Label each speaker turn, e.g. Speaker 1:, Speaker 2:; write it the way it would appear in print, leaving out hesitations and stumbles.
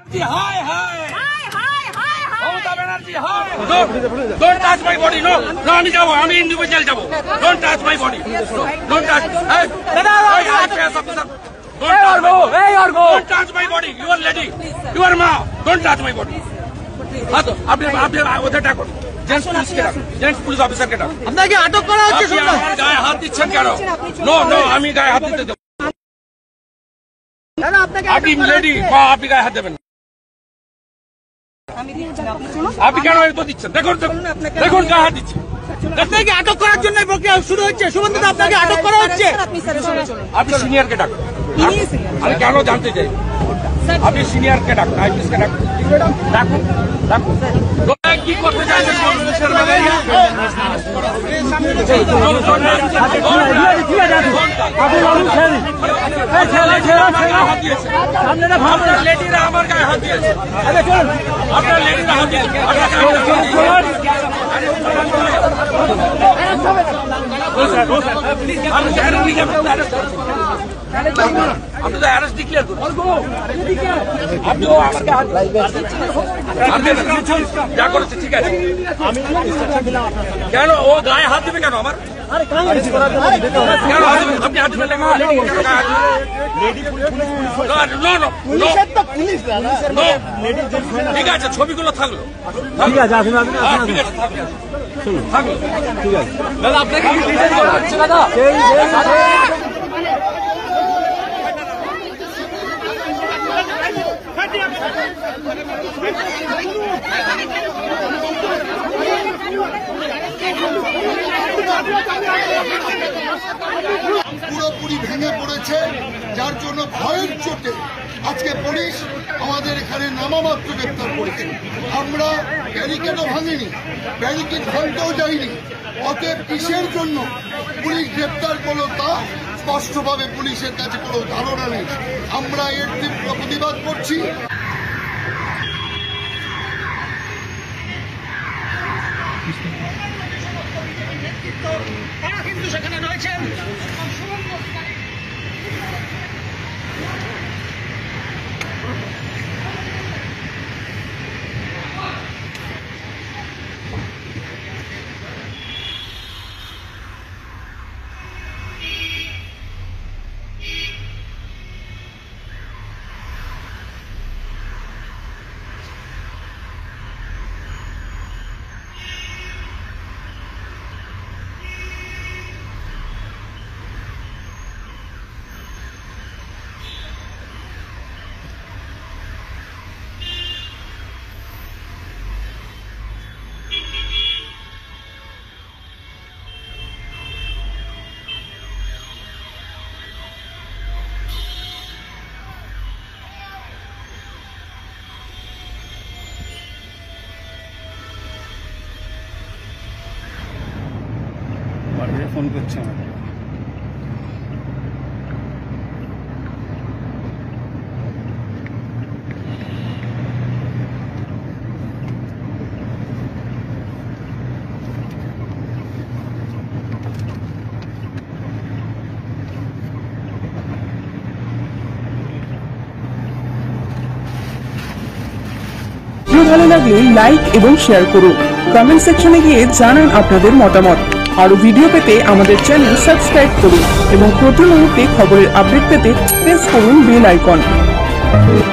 Speaker 1: Hi, hi. Mamata Banerjee, hi. Don't touch my body. No, আমি যাবো, আমি individual যাবো। Don't touch my body. Don't touch. Hey, IPS officer. Don't touch my body. You are lady. You are ma. Don't touch my body. আপনি ওদের ডাকুন। Gents পুলিশকে ডাকুন। Gents police অফিসারকে ডাকুন।
Speaker 2: আপনাকে আটক করা হচ্ছে।
Speaker 1: আমার গায়ে হাত দিচ্ছেন কেন? নো, আমি গায়ে হাত দিতে দেব। আপনি লেডি বা আপনি গায়ে হাত দেবেন। আপনি কেন এত দিচ্ছেন? দেখুন গায়ে হাত দিচ্ছেন।
Speaker 2: আপনাকে আটক করার জন্য প্রক্রিয়া শুরু হচ্ছে। সুবন্ধু দা, আপনাকে আটক করা হচ্ছে।
Speaker 1: আপনি সিনিয়রকে ডাকুন। আমি কেন জানতে চাই? আপনি সিনিয়রকে ডাকুন, আইপিএসকে ডাকুন। কি করতে চাইছেন? আপনার লেডিরা আমার গায়ে হাত দিয়েছে। আপনার লেডিরা হাত দিয়েছে। আপনি তো অ্যারেস্ট ডিক্লেয়ার করুন। আপনিও আমাকে যা করেছে ঠিক আছে। কেন ও গায়ে হাত দেবে কেন? আমার কেন আপনি হাত দেবেন? ঠিক আছে, ছবিগুলো থাকলো। ঠিক আছে, দাদা আপনাকে দাদা
Speaker 3: পুরোপুরি ভেঙে পড়েছে, যার জন্য ভয়ের চোটে আজকে পুলিশ আমাদের এখানে নামামাত্র গ্রেপ্তার করেছে। আমরা ব্যারিকেডও ভাঙিনি, ব্যারিকেড ভাঙতেও যাইনি। অতএব কিসের জন্য পুলিশ গ্রেপ্তার করলো তা স্পষ্টভাবে পুলিশের কাছে কোনো ধারণা নেই। আমরা এর তীব্র প্রতিবাদ করছি।
Speaker 2: তারা কিন্তু সেখানে রয়েছেন।
Speaker 1: ফোন করছে আমাকে।
Speaker 4: ভালো লাগলে লাইক এবং শেয়ার করুন। কমেন্ট সেকশনে গিয়ে জানান আপনাদের মতামত। আরো ভিডিও পেতে আমাদের চ্যানেল সাবস্ক্রাইব করুন এবং প্রতি মুহূর্তে খবরের আপডেট পেতে প্রেস করুন বেল আইকন।